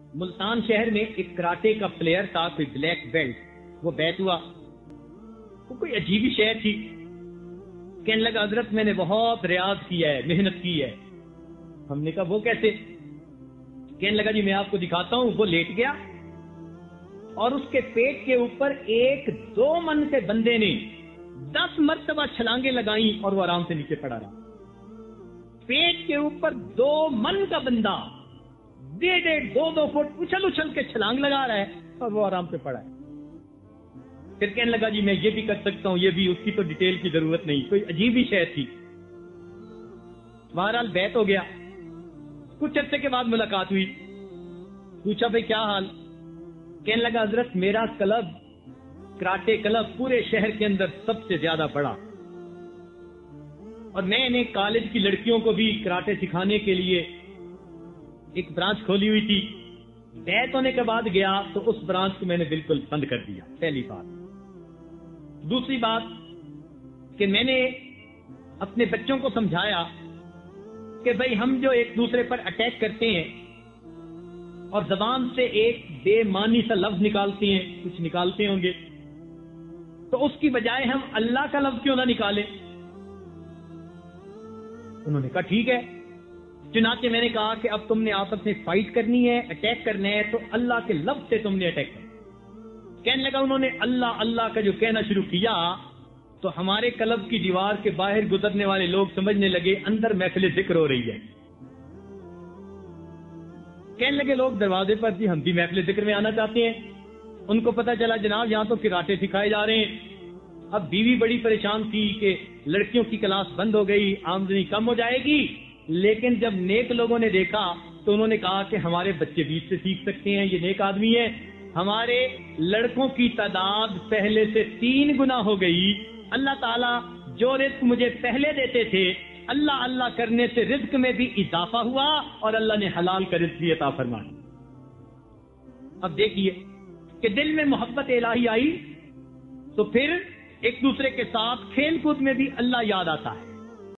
ملتان شہر میں ایک کراٹے کا پلیئر تھا، کوئی بلیک بیلٹ، وہ بیت ہوا، وہ کوئی عجیب ہی شہر تھی. کہنے لگا حضرت میں نے بہت ریاض کیا ہے، محنت کی ہے. ہم نے کہا وہ کیسے؟ کہنے لگا جی میں آپ کو دکھاتا ہوں. وہ لیٹ گیا اور اس کے پیٹ کے اوپر 1-2 من کے بندے نے 10 مرتبہ چھلانگیں لگائیں اور وہ آرام سے نیچے پڑا رہا. پیٹ کے اوپر 2 من کا بندہ 1.5-2 فٹ اچھل اچھل کے چھلانگ لگا رہا ہے اور وہ آرام سے پڑا ہے. پھر کہنے لگا جی میں یہ بھی کر سکتا ہوں، یہ بھی. اس کی تو ڈیٹیل کی ضرورت نہیں، کوئی عجیب ہی شہر تھی. بہرحال بیت ہو گیا. کچھ عرصے کے بعد ملاقات ہوئی، پوچھا بھائی کیا حال؟ کہنے لگا حضرت میرا کلب، کراٹے کلب پورے شہر کے اندر سب سے زیادہ بڑا، اور میں نے کالج کی لڑکیوں کو بھی کراٹے سکھانے کے لیے ایک برانچ کھولی ہوئی تھی. بیت ہونے کے بعد گیا تو اس برانچ کو میں نے بالکل بند کر دیا. پہلی بات. دوسری بات کہ میں نے اپنے بچوں کو سمجھایا کہ بھائی ہم جو ایک دوسرے پر اٹیک کرتے ہیں اور زبان سے ایک بے معنی سا لفظ نکالتے ہیں، کچھ نکالتے ہوں گے، تو اس کی بجائے ہم اللہ کا لفظ کیوں نہ نکالیں؟ انہوں نے کہا ٹھیک ہے. چنانچہ میں نے کہا کہ اب تم نے آپس میں فائٹ کرنی ہے، اٹیک کرنا ہے، تو اللہ کے لفظ سے تم نے اٹیک کرنا. کہنے لگا انہوں نے اللہ اللہ کا جو کہنا شروع کیا تو ہمارے کلب کی دیوار کے باہر گزرنے والے لوگ سمجھنے لگے اندر محفل ذکر ہو رہی ہے. کہنے لگے لوگ دروازے پر جی ہم بھی محفل ذکر میں آنا چاہتے ہیں. ان کو پتا چلا جناب یہاں تو کراٹے سکھائے جا رہے ہیں. اب بیوی بڑی پریشان تھی کہ لڑکیوں کی کلاس بند ہو گئی، آمدنی کم ہو جائے گی. لیکن جب نیک لوگوں نے دیکھا تو انہوں نے کہا کہ ہمارے بچے بھی اس سے سیکھ سکتے ہیں، یہ نیک آدمی ہے. ہمارے لڑکوں کی تعداد پہلے سے 3 گنا ہو گئی. اللہ تعالیٰ جو رزق مجھے پہلے دیتے تھے، اللہ اللہ کرنے سے رزق میں بھی اضافہ ہوا اور اللہ نے حلال کا رزق بھی عطا فرمایا. اب دیکھیے کہ دل میں محبت الہی آئی تو پھر ایک دوسرے کے ساتھ کھیل کود میں بھی اللہ یاد آتا ہے.